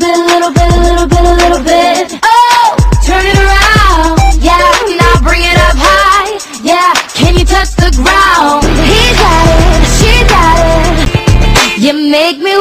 bit, a little bit, a little bit, a little bit. Oh, turn it around. Yeah, now bring it up high. Yeah, can you touch the ground? He got it, she got it. You make me